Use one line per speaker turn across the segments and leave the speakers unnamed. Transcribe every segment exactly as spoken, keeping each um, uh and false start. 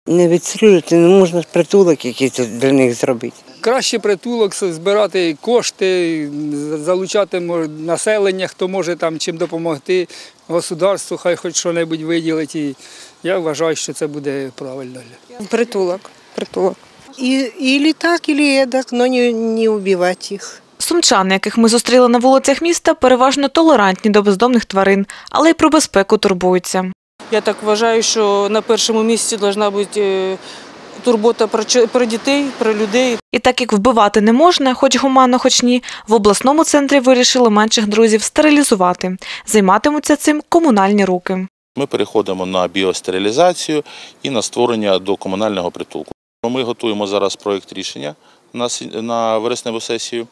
Не відстрілювати, не можна притулок якийсь для них зробити.
Краще притулок, збирати кошти, залучати населення, хто може там чим допомогти, государству, хай хоч що-небудь виділить. І я вважаю, що це буде правильно.
Притулок, притулок. І, і так, і едак, але не, не вбивати їх.
Сумчани, яких ми зустріли на вулицях міста, переважно толерантні до бездомних тварин, але й про безпеку турбуються.
Я так вважаю, що на першому місці повинна бути турбота про дітей, про людей.
І так як вбивати не можна, хоч гуманно, хоч ні, в обласному центрі вирішили менших друзів стерилізувати. Займатимуться цим комунальні руки.
Ми переходимо на біостерилізацію і на створення до комунального притулку. Ми готуємо зараз проєкт рішення на вересневу сесію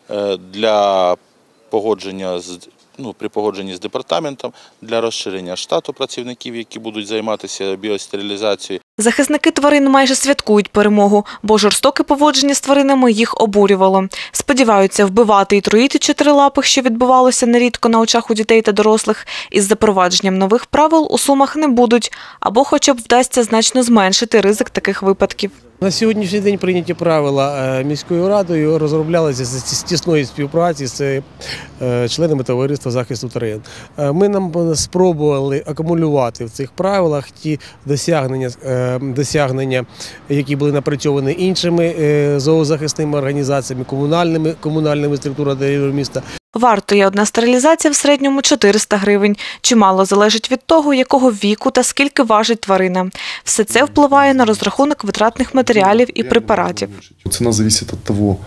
для погодження з Ну, при погодженні з департаментом для розширення штату працівників, які будуть займатися біостерилізацією.
Захисники тварин майже святкують перемогу, бо жорстоке поводження з тваринами їх обурювало. Сподіваються, вбивати і труїти чотирилапих, що відбувалося нерідко на очах у дітей та дорослих, із запровадженням нових правил у Сумах не будуть, або хоча б вдасться значно зменшити ризик таких випадків.
На сьогоднішній день прийняті правила міською радою розроблялися з тісної співпраці з членами товариства захисту тварин. Ми нам спробували акумулювати в цих правилах ті досягнення, досягнення, які були напрацьовані іншими зоозахисними організаціями, комунальними, комунальними структурами міста.
Вартує одна стерилізація в середньому чотириста гривень. Чимало залежить від того, якого віку та скільки важить тварина. Все це впливає на розрахунок витратних матеріалів і препаратів.
Ціна залежить від того,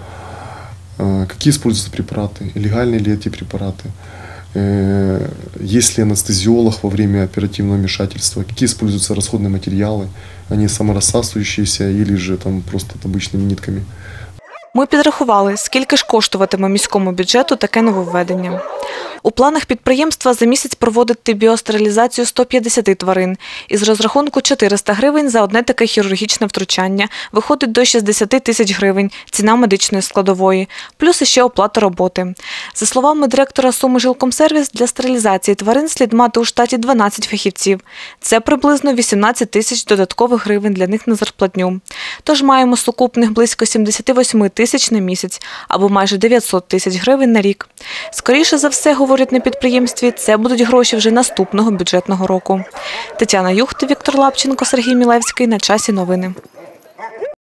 які використовуються препарати, легальні ли ці препарати, есть ли анестезиолог во время оперативного вмешательства, какие используются расходные материалы, они саморассасывающиеся или же там просто обычными нитками.
Ми підрахували, скільки ж коштуватиме міському бюджету таке нововведення. У планах підприємства за місяць проводити біостерилізацію сто п'ятдесят тварин. Із розрахунку чотириста гривень за одне таке хірургічне втручання. Виходить до шістдесят тисяч гривень – ціна медичної складової. Плюс іще оплата роботи. За словами директора Суми Жилкомсервіс, для стерилізації тварин слід мати у штаті дванадцять фахівців. Це приблизно вісімнадцять тисяч додаткових гривень для них на зарплатню. Тож маємо сукупних близько сімдесят вісім тисяч на місяць, або майже дев'ятсот тисяч гривень на рік. Скоріше за все, говорять на підприємстві, це будуть гроші вже наступного бюджетного року. Тетяна Юхт, Віктор Лапченко, Сергій Мілевський. На часі новини.